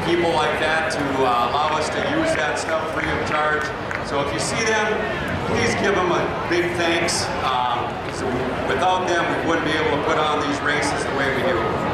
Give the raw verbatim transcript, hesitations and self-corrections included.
people like that to uh, allow us to use that stuff free of charge. So if you see them, please give them a big thanks. Um, so without them, we wouldn't be able to put on these races the way we do.